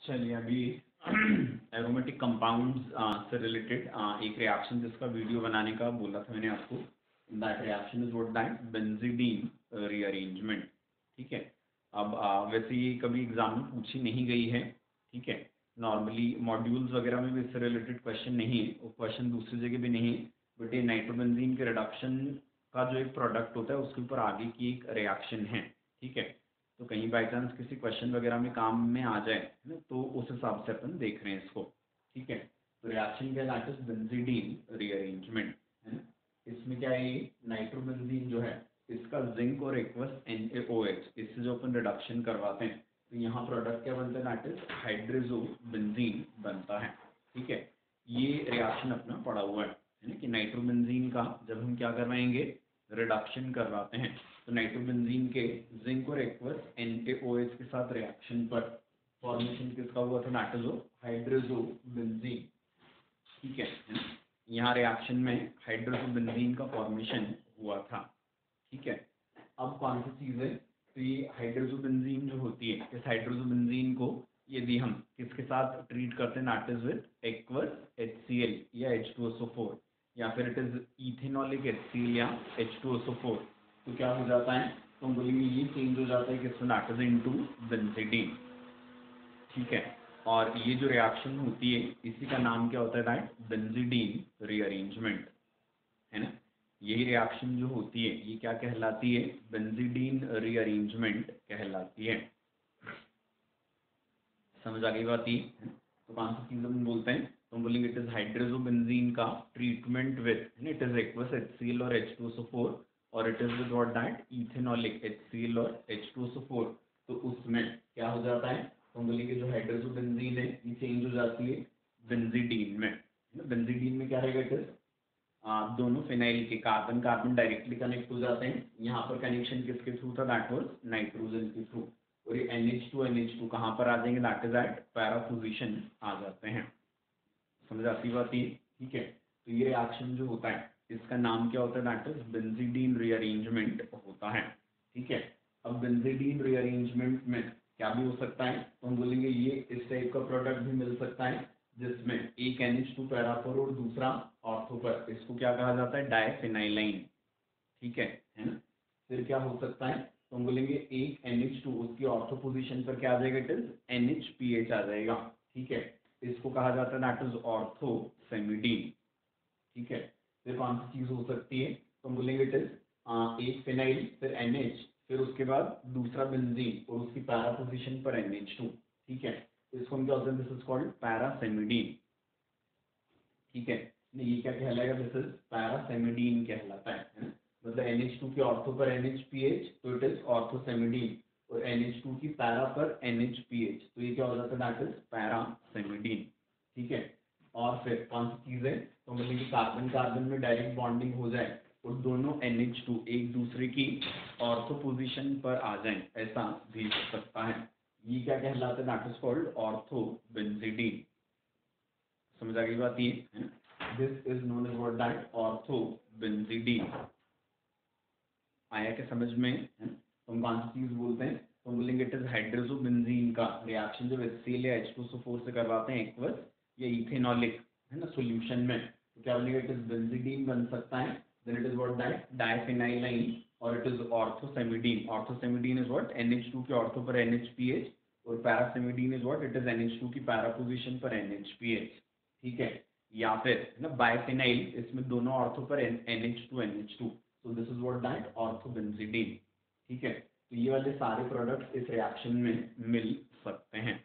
चलिए अभी aromatic compounds से रिलेटेड एक रिएक्शन जिसका वीडियो बनाने का बोला था मैंने आपको। That reaction is what that benzidine rearrangement. ठीक है। अब वैसे ये कभी एग्जाम में पूछी नहीं गई है। ठीक है। नॉर्मली मॉड्यूल्स वगैरह में भी इससे रिलेटेड क्वेश्चन नहीं है, वो क्वेश्चन दूसरी जगह भी नहीं है। बट ये नाइट्रोबेंजीन के रिडक्शन का जो एक प्रोडक्ट होता है उसके ऊपर आगे की एक रिएक्शन है। ठीक है। तो कहीं बाई चांस किसी क्वेश्चन वगैरह में काम में आ जाए है ना, तो उस हिसाब से अपन देख रहे हैं इसको। ठीक है। तो रिएक्शन क्या दैट इज बेंजीडीन रीअरेंजमेंट है ना। इसमें क्या है, ये नाइट्रोबेंजीन जो है इसका जिंक और एक्वस NaOH इससे जो अपन रिडक्शन करवाते हैं तो यहाँ प्रोडक्ट क्या बनता है दैट इज हाइड्रोजोबेंजीन बनता है। ठीक है। ये रिएक्शन अपना पड़ा हुआ है ना कि नाइट्रोबेंजीन का जब हम क्या करवाएंगे, रिडक्शन करवाते हैं तो नाइट्रोबेंजीन के जिंक और एक्वस NaOH के साथ रिएक्शन पर फॉर्मेशन किसका हुआ था, दैट इज हाइड्रोजोबेंजीन। ठीक है। यहाँ रिएक्शन में हाइड्रोजोबेंजीन का फॉर्मेशन हुआ था। ठीक है। अब कौन सी चीज़ है, तो ये हाइड्रोजोबेंजीन जो होती है, इस हाइड्रोजोबेंजीन को यदि हम किसके साथ ट्रीट करते हैं that is with aqueous HCl या H2SO4 या फिर इट इज इथेनॉलिक HCl या H2SO4 तो क्या हो जाता है, तो हम बोलेंगे ये चेंज हो जाता है किसमें, दैट इज इनटू बेंजीडीन। ठीक है। और ये जो रिएक्शन होती है इसी का नाम क्या होता है, दैट बेंजीडीन रीअरेंजमेंट है ना। यही रिएक्शन जो होती है ये क्या कहलाती है, बेंजीडीन रीअरेंजमेंट कहलाती है। समझ आ गई बात ये है? तो कौन सी चीज हम बोलते हैं, तो हम बोलेंगे इट इज हाइड्रोजोबेंजीन का treatment with it is aqueous HCl और H2SO4 और it is with what that ethanolic HCl और H2SO4। तो उसमें क्या हो जाता है, तो हम बोलेंगे जो हाइड्रोजोबेंजीन है ये चेंज हो जाती है बेंजीडीन में। बेंजीडीन में क्या रहेगा, इट इज दोनों फिनाइल के कार्बन कार्बन डायरेक्टली कनेक्ट हो जाते हैं। यहाँ पर कनेक्शन किसके थ्रू था, दैट वाज नाइट्रोजन के थ्रू। और ये NH2 कहाँ पर आ जाएंगे, that is at para position आ जाते हैं। समझ आती बात ये। ठीक है। तो ये रिएक्शन जो होता है इसका नाम क्या होता है, दैट इज बेंजीडीन रीअरेंजमेंट होता है। ठीक है। अब बेंजीडीन रीअरेंजमेंट में क्या भी हो सकता है, तो हम बोलेंगे ये इस टाइप का प्रोडक्ट भी मिल सकता है जिसमें एक NH2 पैराफोर और दूसरा ऑर्थो पर, इसको क्या कहा जाता है, डाइफिनाइलाइन। ठीक है ना। फिर क्या हो सकता है, तो हम बोलेंगे एक NH2 उसकी ऑर्थो पोजीशन पर क्या आ जाएगा, इट इज NHPH आ जाएगा। ठीक है। इसको कहा जाता है दैट इज ऑर्थोसेमिडीन। ठीक है। फिर कौन सी चीज हो सकती है, तो हम बोलेंगे इट इज एक फिनाइल फिर NH फिर उसके बाद दूसरा बेंजीन और उसकी पैरा पोजीशन पर NH2। ठीक है। तो इसको हम क्या होता है, दिस इज कॉल्ड पैरासेमिडीन। ठीक है। ये क्या कहलाएगा, दिस इज पैरासेमिडीन कहलाता है ना? मतलब NH2 की ऑर्थो पर NHPH तो इट इज ऑर्थोसेमिडीन और NH2 की पैरा पर NHPH तो ये क्या हो जाता है, दैट इज पैरासेमिडीन। ठीक है। और फिर कौन सी चीज है, तो मतलब कि कार्बन कार्बन में डायरेक्ट बॉन्डिंग हो जाए और दोनों NH2 एक दूसरे की ऑर्थो पोजीशन पर आ जाएं, ऐसा भी हो सकता है। ये क्या कहलाता है, दैट इज कॉल्ड ऑर्थोबेंजीडीन। समझ आ गई बात ये है ना। This is known as what that orthobenzidine. आया क्या समझ में है ना? तो हम कौन सी चीज बोलते हैं, तो हम बोलेंगे इट इज हाइड्रोजोबेंजीन का रिएक्शन जब HCl या H2SO4 से करवाते हैं एक्वस या इथेनॉलिक है ना सॉल्यूशन में, तो क्या बोलेंगे, इट इज बेंजीडीन बन सकता है। Then it is what that diphenyline और it is orthosemidine. Orthosemidine is what NH2 के ऑर्थो पर NHPH और parasemidine is what it is NH2 की पैरा पोजीशन पर NHPH। ठीक है। या फिर है ना बाइफिनाइल, इसमें दोनों ऑर्थो पर NH2 तो this is what that orthobenzidine. ठीक है। तो ये वाले सारे प्रोडक्ट्स इस रिएक्शन में मिल सकते हैं।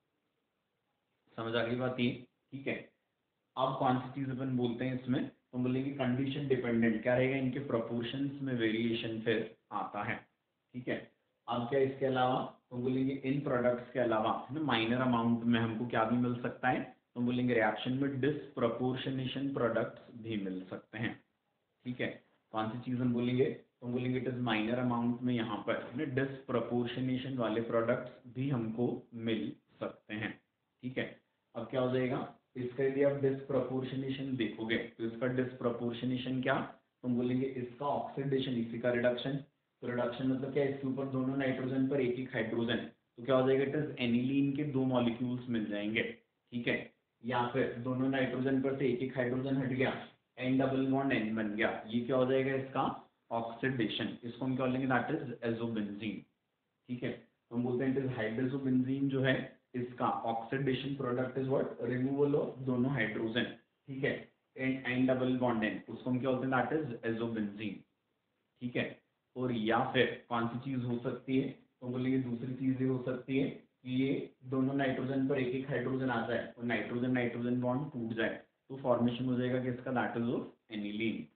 समझ आ गई बात ये। ठीक है। अब कौन सी चीज अपन बोलते हैं इसमें, तो बोलेंगे कंडीशन डिपेंडेंट क्या रहेगा, इनके प्रोपोर्शंस में वेरिएशन फिर आता है। ठीक है। अब क्या इसके अलावा, तो बोलेंगे इन प्रोडक्ट्स के अलावा है ना माइनर अमाउंट में हमको क्या भी मिल सकता है, तो बोलेंगे रिएक्शन में डिसप्रोपोर्शनेशन प्रोडक्ट्स भी मिल सकते हैं। ठीक है। कौन सी चीज हम बोलेंगे, तो हम बोलेंगे इट इज माइनर अमाउंट में यहाँ पर डिसप्रोपोर्शनेशन वाले प्रोडक्ट्स भी हमको मिल सकते हैं। ठीक है। अब क्या हो जाएगा, इसका यदि आप डिसप्रोपोर्शनेशन देखोगे तो इसका डिसप्रोपोर्शनेशन क्या, तो हम बोलेंगे इसका ऑक्सीडेशन इसी का रिडक्शन। तो रिडक्शन मतलब क्या, इसके ऊपर दोनों नाइट्रोजन पर एक एक हाइड्रोजन तो क्या हो जाएगा, इट इज एनिलीन के 2 मॉलिक्यूल्स मिल जाएंगे, ठीक है। या फिर दोनों नाइट्रोजन पर से एक एक हाइड्रोजन हट गया, एन डबल बॉन्ड एन बन गया, ये क्या हो जाएगा इसका ऑक्सीडेशन, इसको हम क्या बोलेंगे, दैट इज एजोबेंजीन, ठीक है। तो हम बोलते हैं इट इज हाइड्रोजोबेंजीन जो है, इसका oxidation product is what, removal of दोनों हाइड्रोजन, ठीक है, and N double bond N, उसको हम क्या बोलते हैं, दैट इज एजोबेंजीन, ठीक है। और या फिर कौन सी चीज हो सकती है, तो बोलेंगे दूसरी चीज ये हो सकती है कि ये दोनों नाइट्रोजन पर एक एक हाइड्रोजन आ जाए और नाइट्रोजन नाइट्रोजन बॉन्ड टूट जाए, तो फॉर्मेशन हो जाएगा कि इसका, दैट इज ऑफ एनिलीन।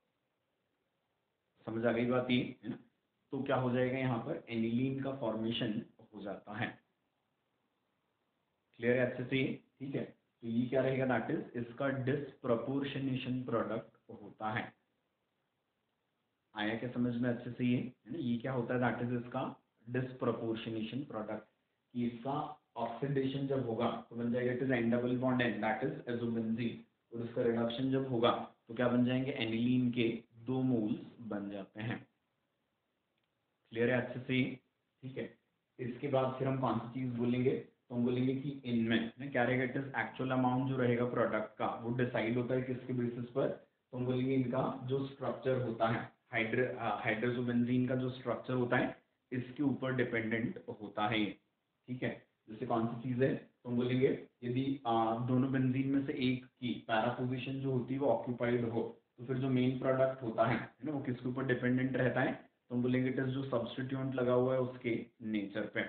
समझ आ गई बात ये, है ना। तो क्या हो जाएगा यहाँ पर, एनिलीन का फॉर्मेशन हो जाता है। क्लियर है अच्छे से, ठीक है। तो ये क्या रहेगा, दैट इज इसका डिस्प्रपोर्शनेशन प्रोडक्ट होता है। आया क्या समझ में अच्छे से ये, है ना। ये क्या होता है, दैट इज इसका डिस्प्रपोर्शनेशन प्रोडक्ट, कि इसका ऑक्सीडेशन जब होगा तो बन जाएगा it is N double bond N, that is azobenzene, और उसका रिडक्शन जब होगा तो क्या बन जाएंगे, एनिलीन के 2 मोल्स बन जाते हैं। क्लियर है अच्छे से, ठीक है। इसके बाद फिर हम कौन सी चीज बोलेंगे, तो हम बोलेंगे कि इनमें क्या रहेगा, इट इज एक्चुअल अमाउंट जो रहेगा प्रोडक्ट का, वो डिसाइड होता है किसके बेसिस पर, तो हम बोलेंगे इनका जो स्ट्रक्चर होता है, हाइड्रोजोबेंजीन का जो स्ट्रक्चर होता है, इसके ऊपर डिपेंडेंट होता है, ठीक है। जैसे कौन सी चीज है, तो हम बोलेंगे यदि दोनों बेंजीन में से एक की पैरा पोजीशन जो होती है वो ऑक्यूपाइड हो, तो फिर जो मेन प्रोडक्ट होता है ना, वो किसके ऊपर डिपेंडेंट रहता है, तो हम बोलेंगे इट इज जो सब्स्टिट्यूएंट लगा हुआ है उसके नेचर पे,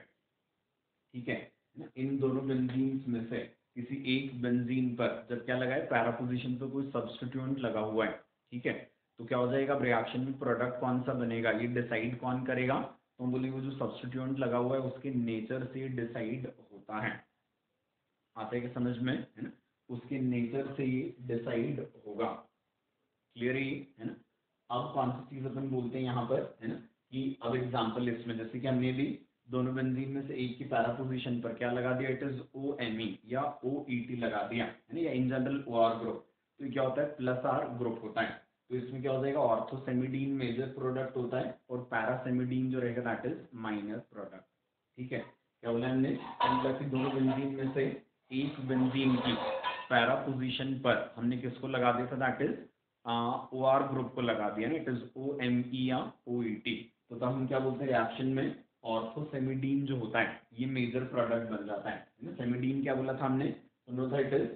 ठीक है। इन दोनों बेंजीन में से किसी एक बेंजीन पर जब क्या लगा है, पैरा पोजीशन पे कोई सब्स्टिट्यूएंट लगा हुआ है, ठीक है, तो क्या हो जाएगा, रिएक्शन में प्रोडक्ट कौन सा बनेगा ये डिसाइड कौन करेगा, तो हम बोलेंगे जो सब्स्टिट्यूएंट लगा हुआ है उसके नेचर से डिसाइड होता है। आता है कि समझ में, है ना, उसके नेचर से ये डिसाइड होगा। क्लियर है ना। अब कौन सी चीज अपन बोलते हैं यहाँ पर, है ना, कि अब एग्जांपल इसमें जैसे कि हमने भी दोनों बेंजीन में से एक की पैरा पोजीशन पर क्या लगा दिया, इट इज OMe या OET लगा दिया, है ना, या इन जनरल OR ग्रुप, तो क्या होता है, प्लस R ग्रुप होता है, तो इसमें क्या हो जाएगा, ऑर्थोसेमिडीन मेजर प्रोडक्ट होता है और पैरासेमिडीन जो रहेगा दैट इज माइनर प्रोडक्ट, ठीक है। क्या बोला हमने, कि दोनों बेंजीन में से एक बेंजीन की पैरा पोजीशन पर हमने किसको लगा दिया था, दैट इज OR ग्रुप को लगा दिया ना, इट इज OMe या OET, तो तब हम क्या बोलते हैं, रिएक्शन में ऑर्थोसेमिडीन जो होता है ये मेजर प्रोडक्ट बन जाता है ना। सेमिडीन क्या बोला था हमने, तो था इट इज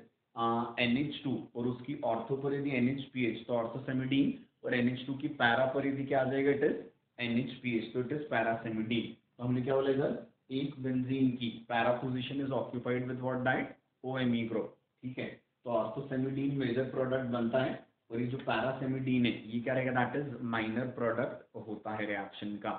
NH2 और उसकी ऑर्थो पर यदि NHPH, तो ऑर्थोसेमिडीन, और NH2 की पैरा पर यदि क्या आ जाएगा, इट इज NHPH, तो इट इज पैरासेमिडीन। तो हमने क्या बोला इधर, एक बेंजीन की para position is occupied with what, डाइट OMe ग्रुप, ठीक है। तो ऑर्थोसेमिडीन मेजर प्रोडक्ट बनता है और ये जो पैरासेमिडीन है ये क्या रहेगा, दैट इज माइनर प्रोडक्ट होता है रिएक्शन का।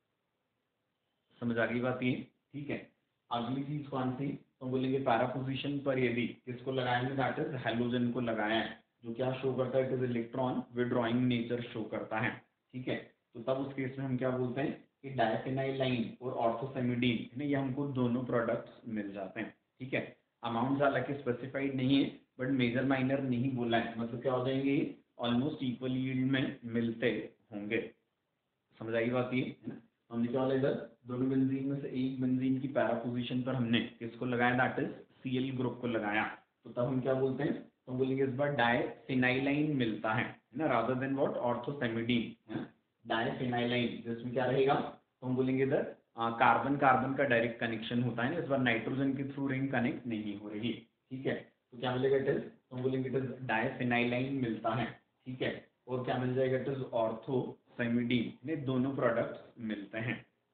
समझ आ गई बात ये, ठीक है। अगली चीज कौन सी, तो बोलेंगे पैरा पोजीशन पर यदि किसको लगाएंगे, दैट इज हेलोजन को लगाया है, जो क्या शो करता है, it is electron withdrawing nature show करता है, ठीक है। तो तब उस केस में हम क्या बोलते हैं कि डायफेनाइलाइन और ऑर्थोसेमिडीन है ना, ये हमको दोनों प्रोडक्ट्स मिल जाते हैं, ठीक है। अमाउंट हालांकि स्पेसिफाइड नहीं है, बट मेजर माइनर नहीं बोला है, मतलब क्या हो जाएंगे, ऑलमोस्ट इक्वल यील्ड में मिलते होंगे। समझ आई बात ये, है ना। हमने क्या बोला इधर, दोनों बेंजीन में से एक बेंजीन की पैरा पोजीशन पर हमने किसको लगाया, दैट इज Cl ग्रुप को लगाया, तो तब हम क्या बोलते हैं, तो हम बोलेंगे इस बार डायफिनाइलाइन मिलता है ना, रादर देन व्हाट, ऑर्थोसेमिडीन, है डायफिनाइलाइन, जिसमें क्या रहेगा, तो हम बोलेंगे इधर कार्बन कार्बन का डायरेक्ट कनेक्शन होता है ना, इस बार नाइट्रोजन के थ्रू रिंग कनेक्ट नहीं हो रही, ठीक है। तो क्या मिलेगा, इट इज, तो हम बोलेंगे इट इज डायफिनाइलाइन मिलता है, ठीक है। और क्या मिल जाएगा, इट इज ऑर्थोसेमिडीन, ने दोनों प्रोडक्ट्स मिलते हैं।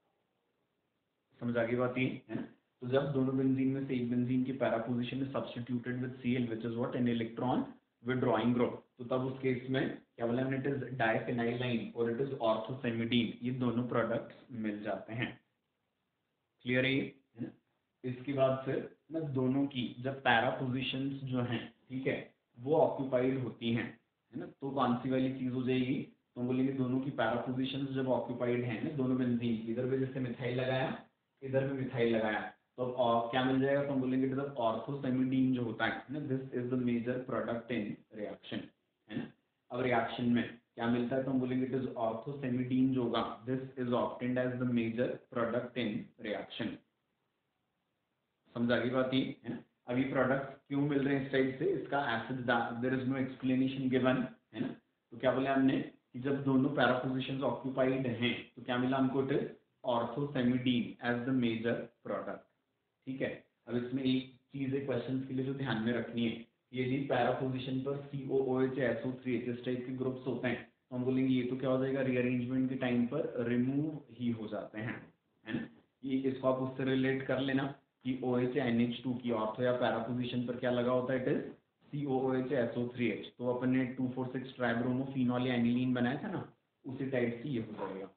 समझ आ गई बात ये, है ना। तो जब दोनों बेंजीन में से एक बेंजीन की para position is substituted with Cl which is what, an electron withdrawing group, तो तब उस केस में क्या बोला हमने, इट इज डायफिनाइलाइन और इट इज ऑर्थोसेमिडीन, ये दोनों प्रोडक्ट्स मिल जाते हैं। क्लियर है ये, है ना। इसके बाद फिर ना दोनों की जब पैरा पोजीशंस जो हैं, ठीक है, वो ऑक्यूपाइड होती हैं, है ना, तो कौन सी वाली चीज हो जाएगी, तो हम बोलेंगे दोनों की पैरा पोजीशंस जब ऑक्यूपाइड हैं ना, दोनों बेंजीन की, इधर भी जैसे मिथाइल लगाया, इधर भी मिथाइल लगाया, तो अब क्या मिल जाएगा, तो हम बोलेंगे इधर ऑर्थोसेमिडीन जो होता है ना, this is the major product in reaction, है ना। अब रिएक्शन में क्या मिलता है, तो हम बोलेंगे इट इज ऑर्थोसेमिडीन जो होगा, this is obtained as the major product in reaction. समझ आ गई बात ये है ना। अभी प्रोडक्ट क्यों मिल रहे हैं इस टाइप से, इसका acid there is no explanation given है ना। तो क्या बोले हमने कि जब दोनों पैरा पोजिशन ऑक्यूपाइड हैं तो क्या मिला हमको, it is orthosemidine as the major product. ठीक है, अब इसमें एक चीज है क्वेश्चन के लिए जो ध्यान में रखनी है, यदि पैरा पोजिशन पर COOH SO3 इस टाइप के ग्रुप्स होते हैं तो हम बोलेंगे ये तो क्या हो जाएगा, रीअरेंजमेंट के टाइम पर रिमूव ही हो जाते हैं, है ना। ये इसको आप उससे रिलेट कर लेना कि OH NH2 की ऑर्थो या पैरा पोजिशन पर क्या लगा होता है, इट इज COOH SO3H। तो अपन ने 2,4,6 ट्राइब्रोमोफिनॉल या एनिलीन बनाया था ना, उसी टाइप से ये हो जाएगा।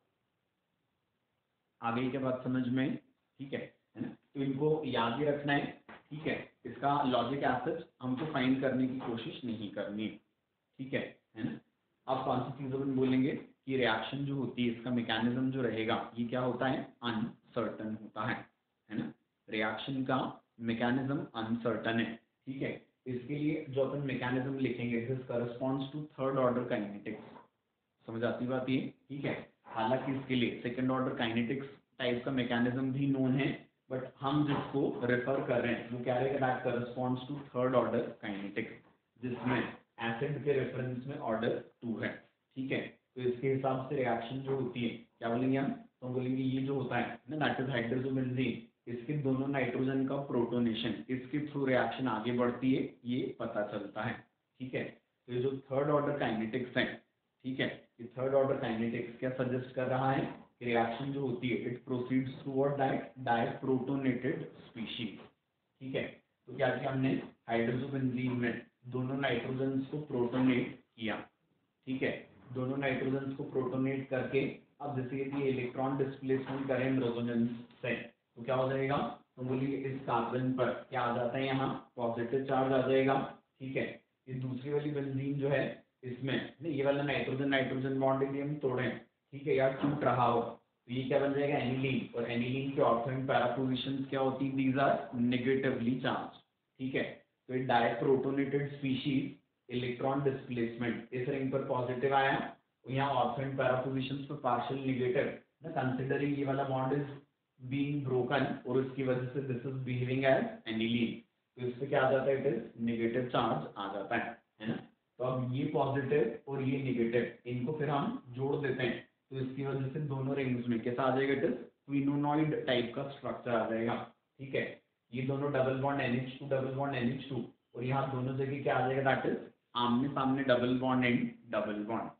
आगे के बात समझ में, ठीक है ना। तो इनको याद ही रखना है, ठीक है। इसका लॉजिक एसिड हमको फाइंड करने की कोशिश नहीं करनी, ठीक है ना। अब कौन सी चीज़ अपन बोलेंगे कि रिएक्शन जो होती है इसका मैकेनिज्म जो रहेगा ये क्या होता है, अनसर्टन होता है ना। रिएक्शन का मैकेनिज्म अनसर्टन है, ठीक है। इसके लिए जो अपन मैकेनिज्म लिखेंगे this corresponds to third order kinetics. समझ आती बात ये, ठीक है। हालांकि इसके लिए सेकंड ऑर्डर काइनेटिक्स टाइप का मैकेनिज्म भी नोन है, बट हम जिसको रेफर कर रहे हैं वो क्या रहेगा, that corresponds to third order kinetics, जिसमें एसिड के रेफरेंस में ऑर्डर 2 है, ठीक है। तो इसके हिसाब से रिएक्शन जो होती है क्या बोलेंगे हम, तो हम बोलेंगे ये जो होता है ना, दैट इज हाइड्रोजोबेंजीन, इसके दोनों नाइट्रोजन का प्रोटोनेशन, इसके थ्रू रिएक्शन आगे बढ़ती है, ये पता चलता है, ठीक है। तो ये जो थर्ड ऑर्डर काइनेटिक्स है, ठीक है, ये थर्ड ऑर्डर काइनेटिक्स क्या सजेस्ट कर रहा है कि रिएक्शन जो होती है it proceeds toward diprotonated species, ठीक है। तो क्या किया हमने, हाइड्रोजोबेंजीन में दोनों नाइट्रोजन को प्रोटोनेट किया, ठीक है। दोनों नाइट्रोजन को प्रोटोनेट करके अब जैसे यदि इलेक्ट्रॉन डिस्प्लेसमेंट करें रेजोनेंस से तो क्या हो जाएगा, तो बोलिए इस कार्बन पर क्या आ जाता है, यहाँ पॉजिटिव चार्ज आ जाएगा, ठीक है। ये दूसरी वाली बेंजीन जो है इसमें नहीं, ये वाला नाइट्रोजन नाइट्रोजन बॉन्ड यदि हम तोड़ें, ठीक है, यार टूट रहा हो तो ये क्या बन जाएगा, एनिलीन। और एनिलीन के ऑर्थो एंड पैरा पोजीशंस क्या होती है, दीज आर नेगेटिवली चार्ज, ठीक है। तो ये डाइप्रोटोनेटेड स्पीशीज इलेक्ट्रॉन डिस्प्लेसमेंट इस रिंग पर पॉजिटिव आया और यहाँ ऑर्थो एंड पैरा पोजीशंस पर पार्शियल नेगेटिव ना, कंसिडरिंग ये वाला बॉन्ड इज बीइंग ब्रोकन और इसकी वजह से this is behaving as aniline, तो इस पे क्या आ जाता है, इट इज नेगेटिव चार्ज आ जाता है ना। तो अब ये पॉजिटिव और ये नेगेटिव इनको फिर हम जोड़ देते हैं, तो इसकी वजह से दोनों रिंग्स में कैसा आ जाएगा, इट इज क्विनोनॉइड टाइप का स्ट्रक्चर आ जाएगा, ठीक है। ये दोनों double bond NH2 double bond NH2 और यहाँ दोनों जगह क्या आ जाएगा, दैट इज आमने सामने double bond and double bond.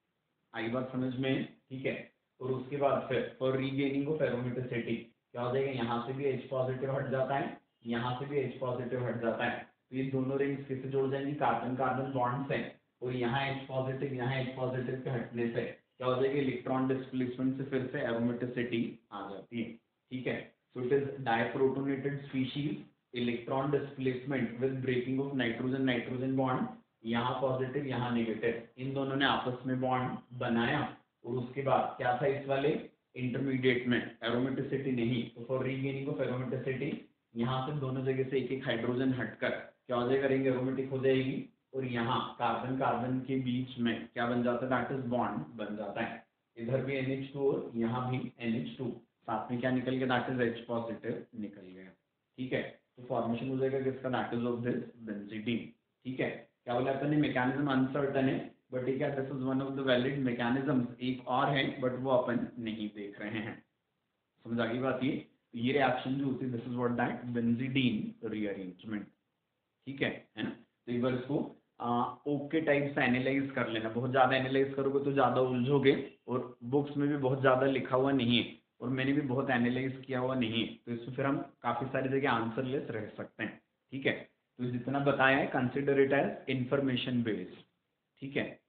आई बात समझ में, ठीक है। और उसके बाद फिर फॉर रीगेनिंग ऑफ एरोमेटिसिटी क्या हो जाएगा, यहाँ से भी H पॉजिटिव हट जाता है, यहाँ से भी H पॉजिटिव हट जाता है, तो ये दोनों रिंग्स किससे जुड़ जाएंगी, कार्बन कार्बन बॉन्ड से, और यहाँ H पॉजिटिव यहाँ H पॉजिटिव के हटने से क्या हो जाएगा, इलेक्ट्रॉन डिस्प्लेसमेंट से फिर से एरोमेटिसिटी आ जाती है, ठीक है। So it is diprotonated species, electron displacement with breaking of nitrogen nitrogen bond, यहाँ पॉजिटिव यहाँ नेगेटिव, इन दोनों ने आपस में बॉन्ड बनाया और उसके बाद क्या था इस वाले इंटरमीडिएट में एरोमेटिसिटी नहीं, तो फॉर रीगेनिंग ऑफ एरोमेटिसिटी यहाँ से दोनों जगह से एक एक हाइड्रोजन हटकर क्या हो जाएगा, रिंग एरोमेटिक हो जाएगी और यहाँ कार्बन कार्बन के बीच में क्या बन जाता है, दैट इज बॉन्ड बन जाता है। इधर भी NH2 और यहाँ भी NH2, साथ में क्या निकल गया, दैट इज H पॉजिटिव निकल गया, ठीक है। तो फॉर्मेशन हो जाएगा किसका, that is of this benzidine, ठीक है। क्या बोला अपन ने, मैकेनिज्म अनसर्टन है, बट ठीक है, this is one of the valid mechanism, एक और है बट वो अपन नहीं देख रहे हैं। समझ आ गई बात ये रिएक्शन जो होती है this is what that benzidine rearrangement, ठीक है ना। तो एक बार इसको ओके टाइप से एनालाइज कर लेना, बहुत ज़्यादा एनालाइज करोगे तो ज़्यादा उलझोगे, और बुक्स में भी बहुत ज़्यादा लिखा हुआ नहीं है और मैंने भी बहुत एनालाइज किया हुआ नहीं है, तो इसमें फिर हम काफ़ी सारी जगह आंसरलेस रह सकते हैं, ठीक है। तो जितना बताया है consider it as information based, ठीक है।